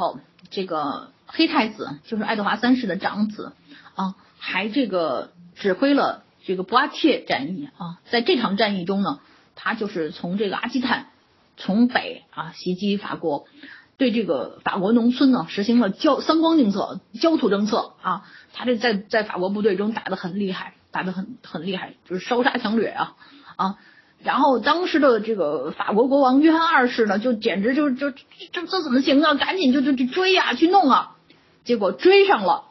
这个黑太子就是爱德华三世的长子啊，还这个指挥了这个博阿切战役啊，在这场战役中呢，他就是从这个阿基坦从北啊袭击法国，对这个法国农村呢实行了焦三光政策、焦土政策啊，他这在在法国部队中打得很厉害，打得很很厉害，就是烧杀抢掠啊啊。然后当时的这个法国国王约翰二世呢，就简直就就这这怎么行啊？赶紧就就去追啊，去弄啊！结果追上了，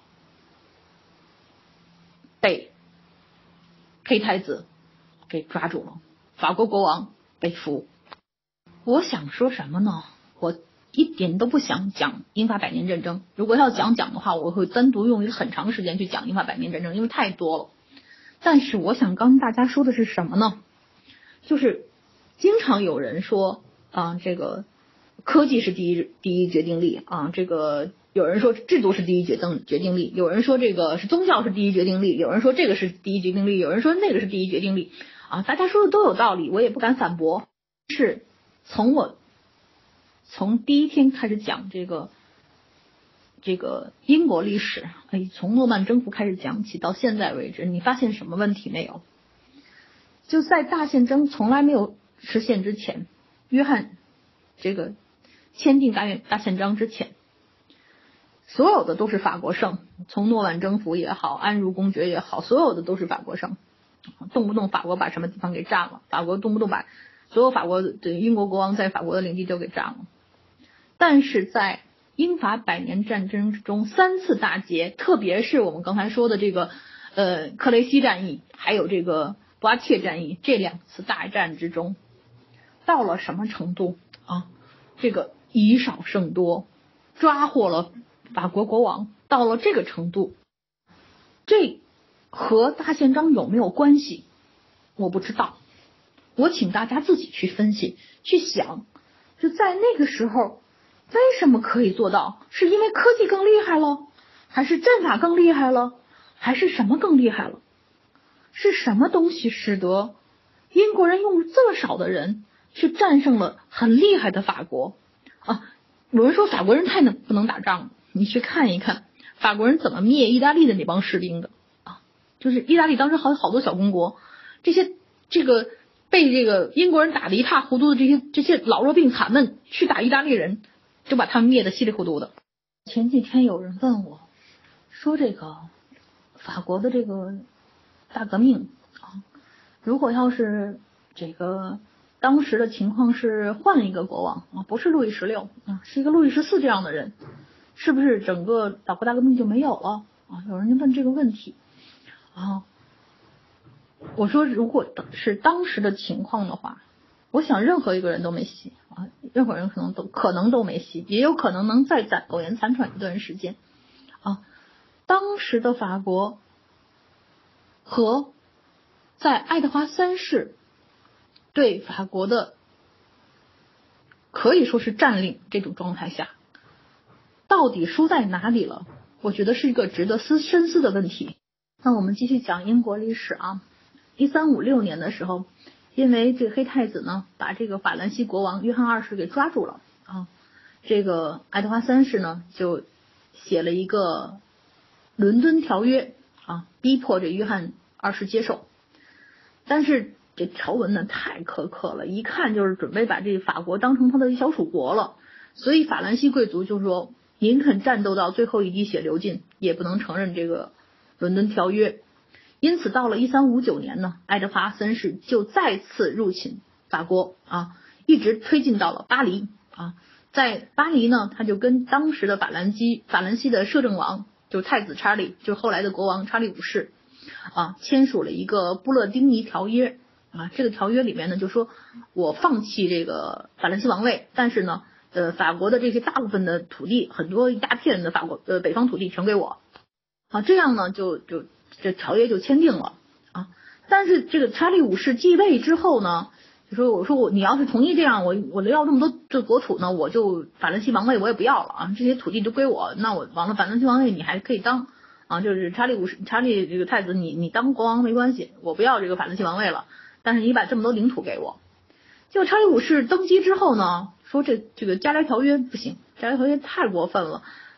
被黑太子给抓住了，法国国王被俘。我想说什么呢？我一点都不想讲英法百年战争。如果要讲讲的话，我会单独用一个很长时间去讲英法百年战争，因为太多了。但是我想跟大家说的是什么呢？就是经常有人说啊，这个科技是第一第一决定力啊，这个有人说制度是第一决定决定力，有人说这个是宗教是第一决定力，有人说这个是第一决定力，有人说那个是第一决定力啊，大家说的都有道理，我也不敢反驳。是从我从第一天开始讲这个这个英国历史，哎，从诺曼征服开始讲起到现在为止，你发现什么问题没有？就在大宪章从来没有实现之前，约翰这个签订大大宪章之前，所有的都是法国胜，从诺曼征服也好，安茹公爵也好，所有的都是法国胜，动不动法国把什么地方给占了，法国动不动把所有法国的英国国王在法国的领地都给占了。但是在英法百年战争之中，三次大捷，特别是我们刚才说的这个呃克雷西战役，还有这个博阿切战役，这两次大战之中，到了什么程度啊？这个以少胜多，抓获了法国国王，到了这个程度，这和大宪章有没有关系？我不知道，我请大家自己去分析，去想，就在那个时候，为什么可以做到？是因为科技更厉害了，还是战法更厉害了，还是什么更厉害了？是什么东西使得英国人用这么少的人去战胜了很厉害的法国啊？有人说法国人太能不能打仗，你去看一看法国人怎么灭意大利的那帮士兵的啊！就是意大利当时好好多小公国，这些这个被这个英国人打得一塌糊涂的这些这些老弱病残们去打意大利人，就把他们灭得稀里糊涂的。前几天有人问我说，这个法国的这个大革命啊，如果要是这个当时的情况是换一个国王啊，不是路易十六啊，是一个路易十四这样的人，是不是整个法国大革命就没有了啊？有人就问这个问题啊。我说如果是当时的情况的话，我想任何一个人都没戏啊，任何人可能都可能都没戏，也有可能能再暂苟延残喘一段时间啊。当时的法国和在爱德华三世对法国的可以说是占领这种状态下，到底输在哪里了？我觉得是一个值得思深思的问题。那我们继续讲英国历史啊。一三五六年的时候，因为这个黑太子呢把这个法兰西国王约翰二世给抓住了啊，这个爱德华三世呢就写了一个伦敦条约啊，逼迫这约翰二世接受。但是这条文呢太苛刻了，一看就是准备把这法国当成他的小属国了，所以法兰西贵族就说宁肯战斗到最后一滴血流尽，也不能承认这个伦敦条约。因此到了一三五九年呢，爱德华三世就再次入侵法国啊，一直推进到了巴黎啊。在巴黎呢，他就跟当时的法兰西法兰西的摄政王，就是太子查理，就是后来的国王查理五世啊，签署了一个布勒丁尼条约啊。这个条约里面呢，就说我放弃这个法兰西王位，但是呢，呃，法国的这些大部分的土地，很多一大片的法国呃北方土地全给我啊，这样呢就就这条约就签订了啊。但是这个查理五世继位之后呢，就说我说我你要是同意这样，我我要这么多这国土呢，我就法兰西王位我也不要了啊，这些土地都归我，那我完了法兰西王位你还可以当啊，就是查理五世查理这个太子你你当国王没关系，我不要这个法兰西王位了，但是你把这么多领土给我。结果查理五世登基之后呢，说这这个加莱条约不行，加莱条约太过分了，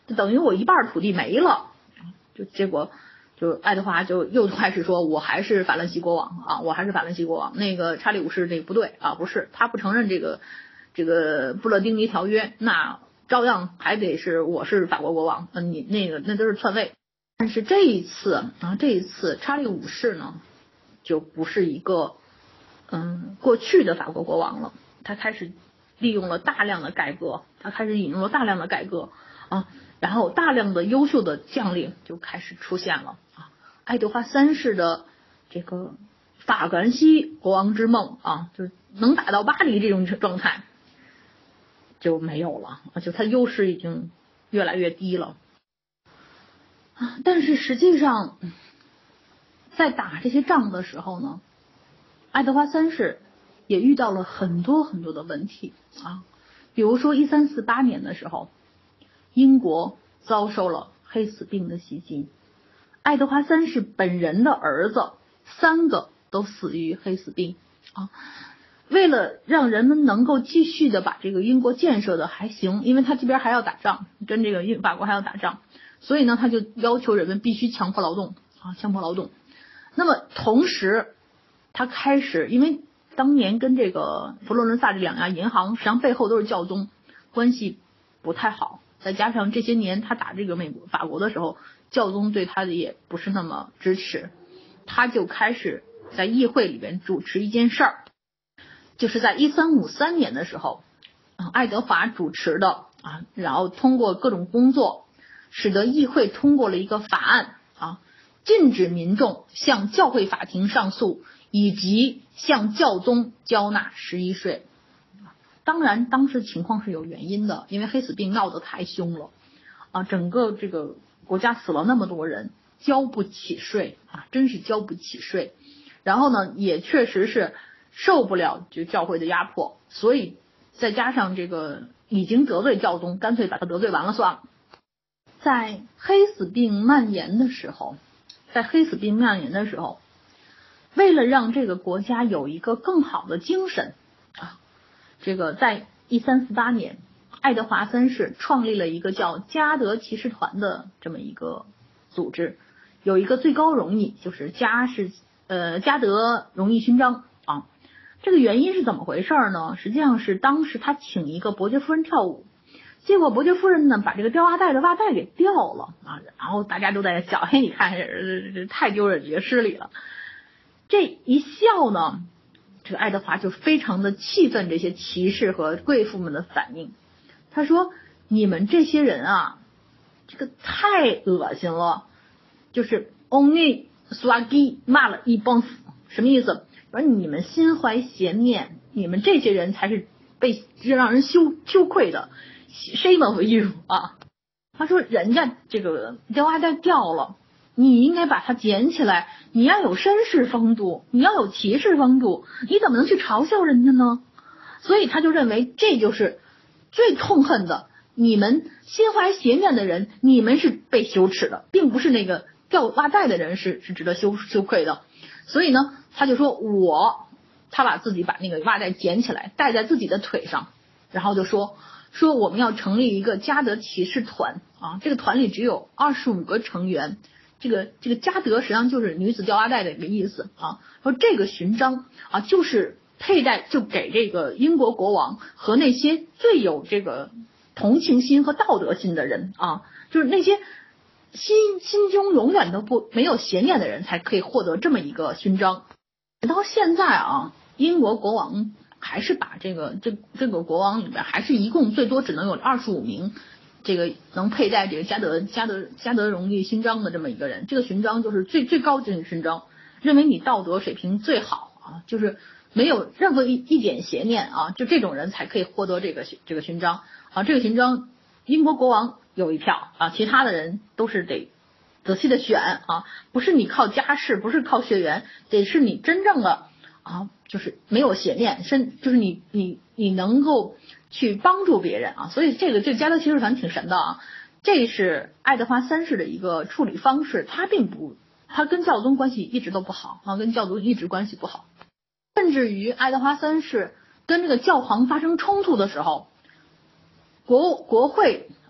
就等于我一半土地没了。就结果就爱德华就又开始说，我还是法兰西国王啊，我还是法兰西国王。那个查理五世这个不对啊，不是，他不承认这个这个布勒丁尼条约，那照样还得是我是法国国王，那你那个那都是篡位。但是这一次啊，这一次查理五世呢，就不是一个嗯过去的法国国王了，他开始利用了大量的改革，他开始引用了大量的改革啊。然后大量的优秀的将领就开始出现了啊，爱德华三世的这个法兰西国王之梦啊，就是能打到巴黎这种状态就没有了啊，就他优势已经越来越低了啊。但是实际上，在打这些仗的时候呢，爱德华三世也遇到了很多很多的问题啊，比如说一三四八年的时候。英国遭受了黑死病的袭击，爱德华三世本人的儿子三个都死于黑死病啊。为了让人们能够继续的把这个英国建设的还行，因为他这边还要打仗，跟这个英法国还要打仗，所以呢他就要求人们必须强迫劳动啊，强迫劳动。那么同时他开始，因为当年跟这个佛罗伦萨这两家银行实际上背后都是教宗，关系不太好。再加上这些年他打这个美国法国的时候，教宗对他的也不是那么支持，他就开始在议会里边主持一件事儿，就是在一三五三年的时候，爱德华主持的啊，然后通过各种工作，使得议会通过了一个法案啊，禁止民众向教会法庭上诉，以及向教宗交纳十一税。当然当时情况是有原因的，因为黑死病闹得太凶了啊，整个这个国家死了那么多人，交不起税啊，真是交不起税。然后呢也确实是受不了就教会的压迫，所以再加上这个已经得罪教宗，干脆把他得罪完了算了。在黑死病蔓延的时候在黑死病蔓延的时候为了让这个国家有一个更好的精神啊，这个在一三四八年，爱德华三世创立了一个叫嘉德骑士团的这么一个组织，有一个最高荣誉就是嘉是呃嘉德荣誉勋章啊。这个原因是怎么回事呢？实际上是当时他请一个伯爵夫人跳舞，结果伯爵夫人呢把这个吊袜带的袜带给掉了啊，然后大家都在笑，嘿，你看这这太丢人，绝失礼了。这一笑呢，这个爱德华就非常的气愤这些骑士和贵妇们的反应，他说你们这些人啊，这个太恶心了，就是 only swagi 骂了一帮死，什么意思？而你们心怀邪念，你们这些人才是被让人羞羞愧的 shame of you 啊。他说人家这个吊袜带掉了，你应该把它捡起来，你要有绅士风度，你要有骑士风度，你怎么能去嘲笑人家呢？所以他就认为这就是最痛恨的，你们心怀邪念的人，你们是被羞耻的，并不是那个吊袜带的人是是值得羞羞愧的。所以呢他就说我他把自己把那个袜带捡起来戴在自己的腿上，然后就说说我们要成立一个嘉德骑士团啊，这个团里只有二十五个成员，这个这个嘉德实际上就是女子吊袜带的一个意思啊。说这个勋章啊，就是佩戴就给这个英国国王和那些最有这个同情心和道德心的人啊，就是那些心心中永远都不没有邪念的人才可以获得这么一个勋章。到现在啊，英国国王还是把这个这这个国王里边还是一共最多只能有二十五名这个能佩戴这个嘉德嘉德嘉德荣誉勋章的这么一个人，这个勋章就是最最高级的勋章，认为你道德水平最好啊，就是没有任何一一点邪念啊，就这种人才可以获得这个这个勋章啊。这个勋章英国国王有一票啊，其他的人都是得仔细的选啊，不是你靠家世，不是靠血缘，得是你真正的啊，就是没有邪念，甚就是你你你能够去帮助别人啊。所以这个这个嘉德骑士团挺神的啊。这是爱德华三世的一个处理方式，他并不他跟教宗关系一直都不好啊，跟教宗一直关系不好，甚至于爱德华三世跟这个教皇发生冲突的时候，国国会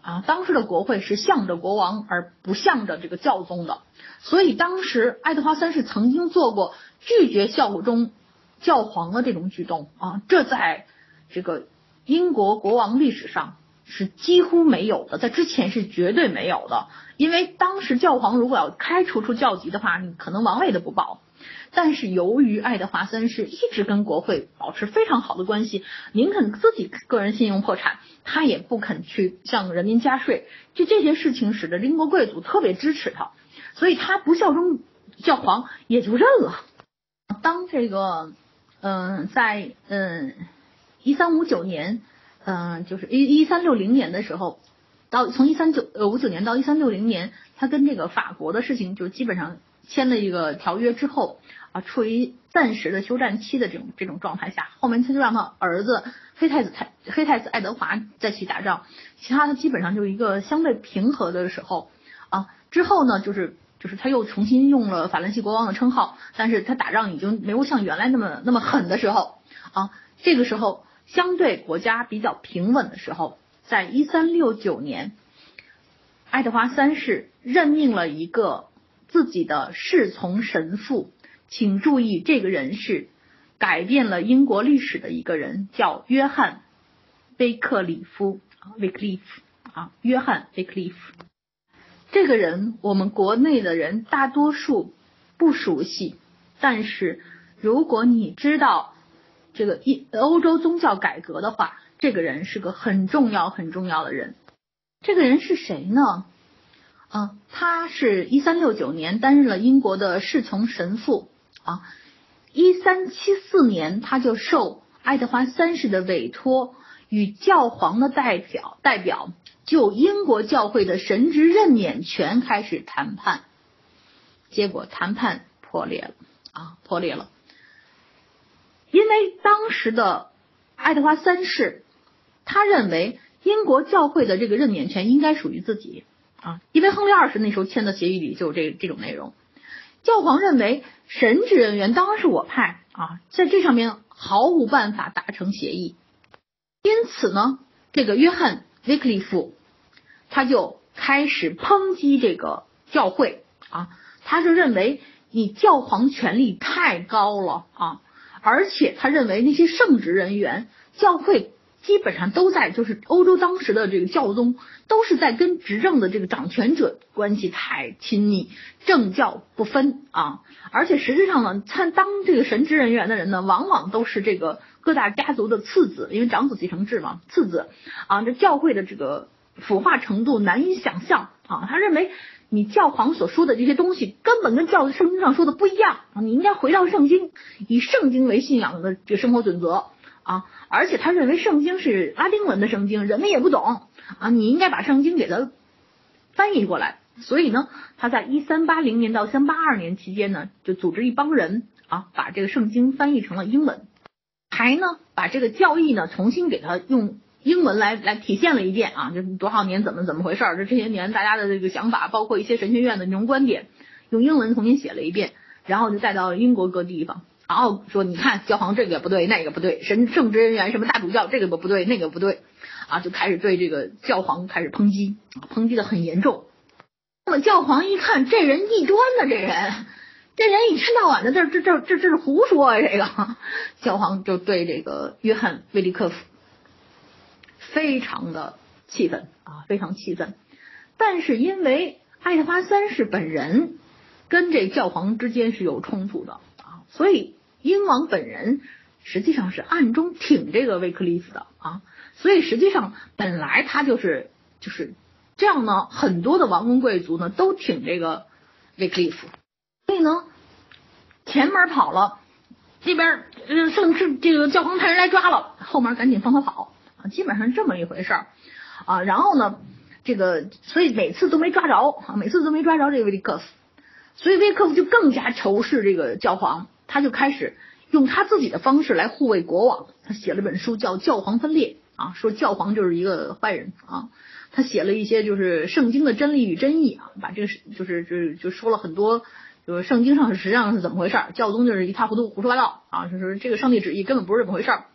啊，当时的国会是向着国王而不向着这个教宗的，所以当时爱德华三世曾经做过拒绝效忠教皇的这种举动啊，这在这个英国国王历史上是几乎没有的，在之前是绝对没有的，因为当时教皇如果要开除出教籍的话，你可能王位都不保。但是由于爱德华三世一直跟国会保持非常好的关系，宁肯自己个人信用破产，他也不肯去向人民加税，就这些事情使得英国贵族特别支持他，所以他不效忠教皇也就认了。当这个嗯、呃、在嗯一三五九年嗯、呃、就是一一三六零年的时候，到从一三九呃五九年到一三六零年，他跟这个法国的事情就基本上签了一个条约之后啊，处于暂时的休战期的这种这种状态下，后面他就让他儿子黑太子太黑太子爱德华再去打仗，其他的基本上就是一个相对平和的时候啊。之后呢，就是就是他又重新用了法兰西国王的称号，但是他打仗已经没有像原来那么那么狠的时候啊。这个时候相对国家比较平稳的时候，在一三六九年，爱德华三世任命了一个自己的侍从神父。请注意，这个人是改变了英国历史的一个人，叫约翰·威克里夫啊，威克利夫啊，约翰·威克利夫。这个人我们国内的人大多数不熟悉，但是如果你知道这个欧洲宗教改革的话，这个人是个很重要很重要的人。这个人是谁呢？啊，他是一三六九年担任了英国的侍从神父。啊，一三七四年他就受爱德华三世的委托，与教皇的代表代表就英国教会的神职任免权开始谈判，结果谈判破裂了啊，破裂了。因为当时的爱德华三世，他认为英国教会的这个任免权应该属于自己啊，因为亨利二世那时候签的协议里就有这这种内容。教皇认为神职人员当然是我派啊，在这上面毫无办法达成协议，因此呢，这个约翰·威克利夫他就开始抨击这个教会啊，他就认为你教皇权力太高了啊，而且他认为那些圣职人员，教会基本上都在，就是欧洲当时的这个教宗都是在跟执政的这个掌权者关系太亲密，政教不分啊。而且实质上呢，参当这个神职人员的人呢，往往都是这个各大家族的次子，因为长子继承制嘛，次子啊，这教会的这个腐化程度难以想象啊。他认为你教皇所说的这些东西根本跟教圣经上说的不一样啊，你应该回到圣经，以圣经为信仰的这个生活准则。啊，而且他认为圣经是拉丁文的圣经，人们也不懂啊，你应该把圣经给它翻译过来。所以呢，他在一三八零年到一三八二年期间呢，就组织一帮人啊，把这个圣经翻译成了英文，还呢把这个教义呢重新给它用英文来来体现了一遍啊，就多少年怎么怎么回事，这这些年大家的这个想法，包括一些神学院的那种观点，用英文重新写了一遍，然后就带到英国各地方。然后说，你看教皇这个不对，那个不对，神圣职人员什么大主教这个不不对，那个不对，啊，就开始对这个教皇开始抨击，抨击的很严重。那么教皇一看这人异端呢，这人，这人一天到晚的这这这这这是胡说啊！这个教皇就对这个约翰·威利克夫非常的气愤啊，非常气愤。但是因为爱德华三世本人跟这教皇之间是有冲突的啊，所以英王本人实际上是暗中挺这个威克利夫的啊，所以实际上本来他就是就是这样呢，很多的王公贵族呢都挺这个威克利夫，所以呢前门跑了，这边呃圣是这个教皇派人来抓了，后门赶紧放他跑啊，基本上这么一回事儿啊。然后呢，这个所以每次都没抓着啊，每次都没抓着这个威利克夫，所以威克夫就更加仇视这个教皇。他就开始用他自己的方式来护卫国王，他写了本书叫《教皇分裂》啊，说教皇就是一个坏人啊。他写了一些就是圣经的真理与真意啊，把这个就是就就说了很多，就是圣经上实际上是怎么回事，教宗就是一塌糊涂胡说八道啊，就是这个上帝旨意根本不是这么回事，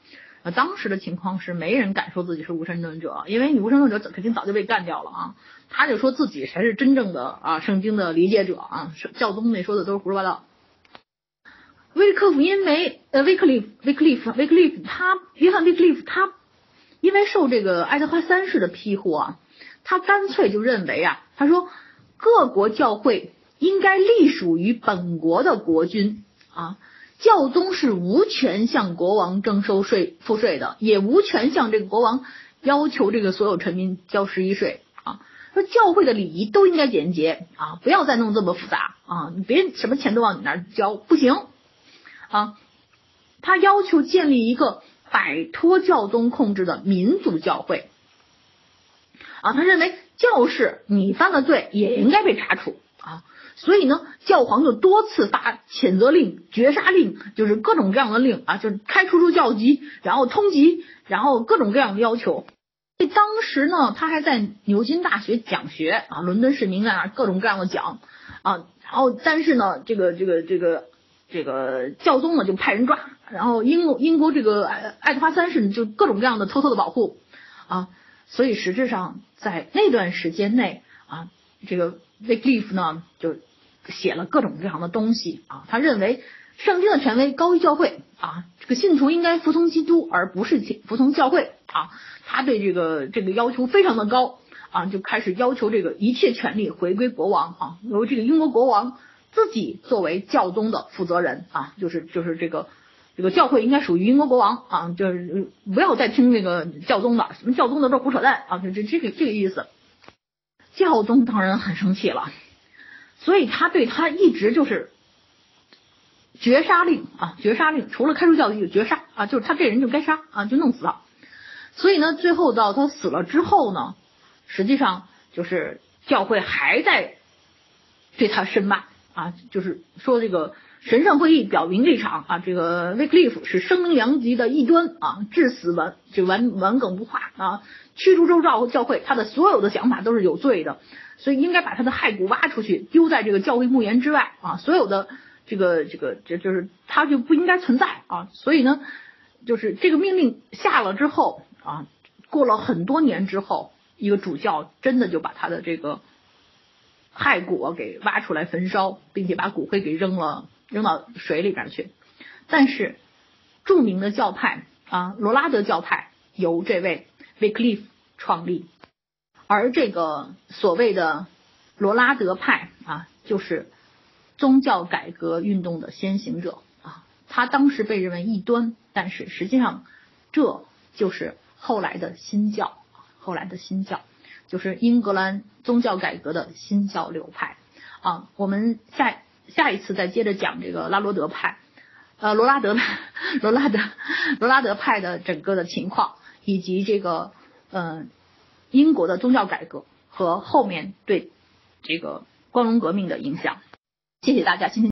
呃，当时的情况是没人敢说自己是无神论者，因为你无神论者肯定早就被干掉了啊。他就说自己才是真正的啊圣经的理解者啊，教宗那说的都是胡说八道。威克夫因为呃威克利夫威克利夫威克利夫他约翰威克利夫他因为受这个爱德华三世的庇护啊，他干脆就认为啊，他说各国教会应该隶属于本国的国君啊。教宗是无权向国王征收税赋税的，也无权向这个国王要求这个所有臣民交十一税啊。说教会的礼仪都应该简洁啊，不要再弄这么复杂啊，你别什么钱都往你那儿交，不行啊。他要求建立一个摆脱教宗控制的民族教会啊，他认为教士你犯了罪也应该被查处啊。所以呢，教皇就多次发谴责令、绝杀令，就是各种各样的令啊，就是开除出教籍，然后通缉，然后各种各样的要求。当时呢，他还在牛津大学讲学啊，伦敦市民在那儿各种各样的讲啊，然后但是呢，这个这个这个这个教宗呢就派人抓，然后英国英国这个爱爱德华三世就各种各样的偷偷的保护啊，所以实质上在那段时间内啊，这个威克利夫呢就写了各种各样的东西啊，他认为圣经的权威高于教会啊，这个信徒应该服从基督而不是服从教会啊，他对这个这个要求非常的高啊，就开始要求这个一切权力回归国王啊，由这个英国国王自己作为教宗的负责人啊，就是就是这个这个教会应该属于英国国王啊，就是不要再听那个教宗的，什么教宗的都是胡扯淡啊，就这这个这个意思。教宗当然很生气了，所以他对他一直就是绝杀令啊，绝杀令，除了开除教籍就绝杀啊，就是他这人就该杀啊，就弄死他。所以呢，最后到他死了之后呢，实际上就是教会还在对他申骂啊，就是说这个神圣会议表明立场啊，这个威克利夫是声名良疾的异端啊，至死顽就顽顽梗不化啊，驱逐周教教会，他的所有的想法都是有罪的，所以应该把他的骸骨挖出去，丢在这个教会墓园之外啊，所有的这个这个这就是他就不应该存在啊，所以呢，就是这个命令下了之后啊，过了很多年之后，一个主教真的就把他的这个骸骨给挖出来焚烧，并且把骨灰给扔了扔到水里边去。但是著名的教派啊，罗拉德教派由这位威克利夫创立，而这个所谓的罗拉德派啊，就是宗教改革运动的先行者啊。他当时被认为异端，但是实际上这就是后来的新教，后来的新教就是英格兰宗教改革的新教流派啊。我们下下一次再接着讲这个拉罗德派，呃，罗拉德派，罗拉德，罗拉德派的整个的情况，以及这个呃英国的宗教改革和后面对这个光荣革命的影响。谢谢大家，今天。